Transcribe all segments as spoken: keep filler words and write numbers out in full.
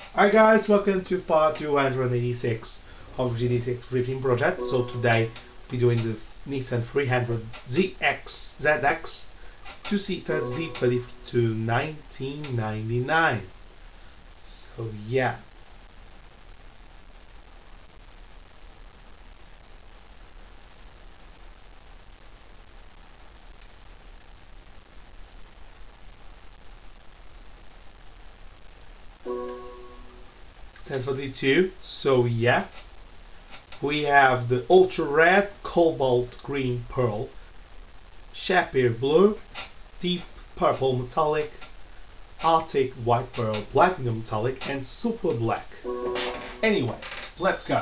Hi guys, welcome to part two hundred eighty-six of G D six Drifting Project. So today we're doing the Nissan three hundred Z X Z X two-seater Z thirty-two nineteen ninety-nine. So yeah. ten forty-two. So yeah. We have the Ultra Red, Cobalt Green Pearl, Sapphire Blue, Deep Purple Metallic, Arctic White Pearl Platinum Metallic, and Super Black. Anyway, let's go.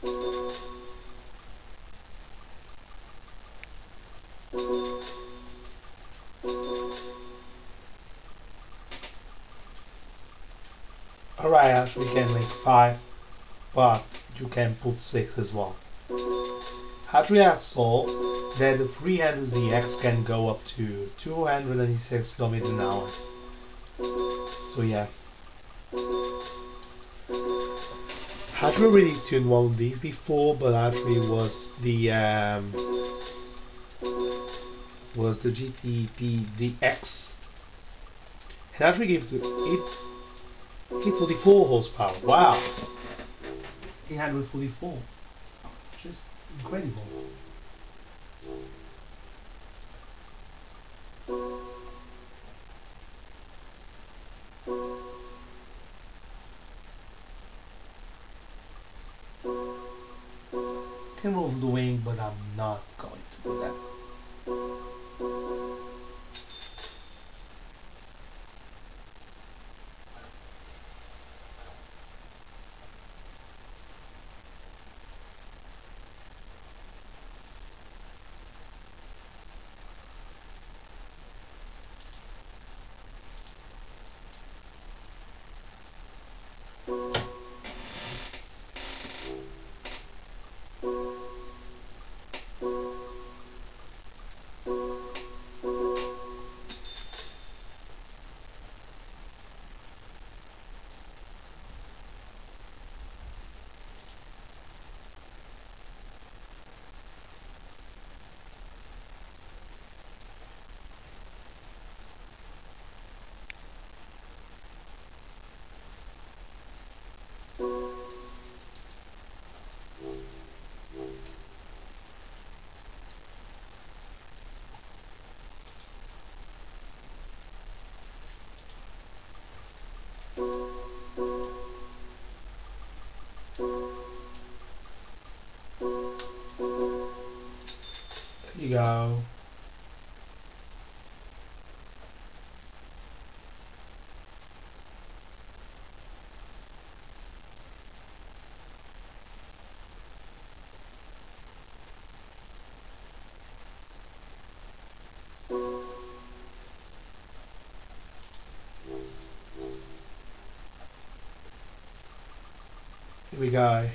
Alright, actually, we can make five, but you can put six as well. Actually, I saw that the three-handed Z X can go up to two hundred ninety-six kilometers an hour. So yeah. I actually already tuned one of these before, but actually it was the um, was the G T P Z X. It actually gives it eight forty-four horsepower. Wow, eight hundred forty-four, just incredible. Can roll the wing, but I'm not going to do that. There you go. Here we go.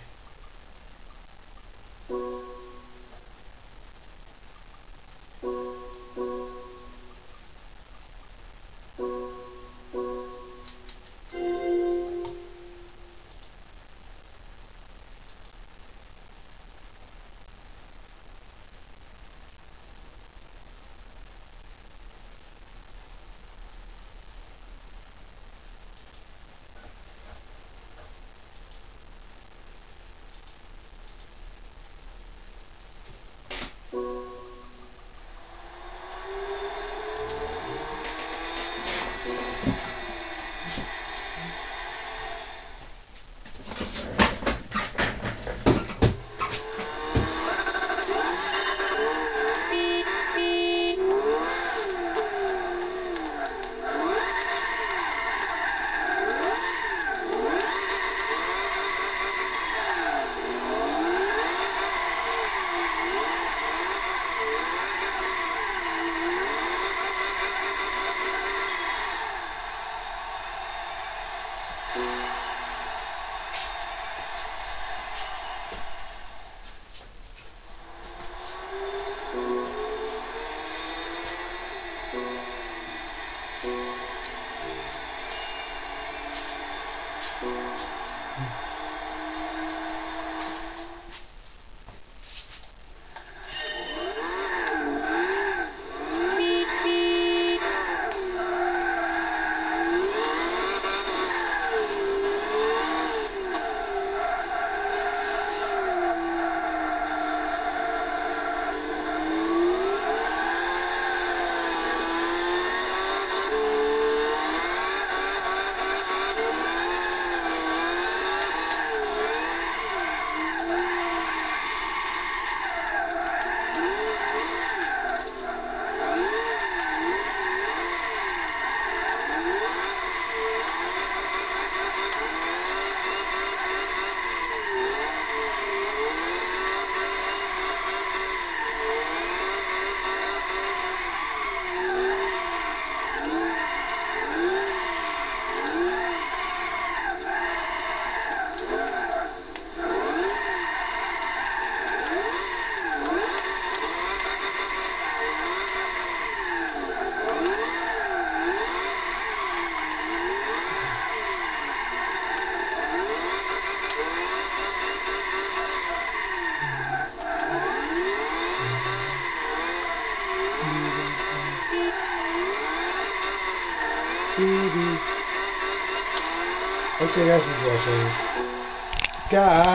Okay, guys, thanks for watching. Guys.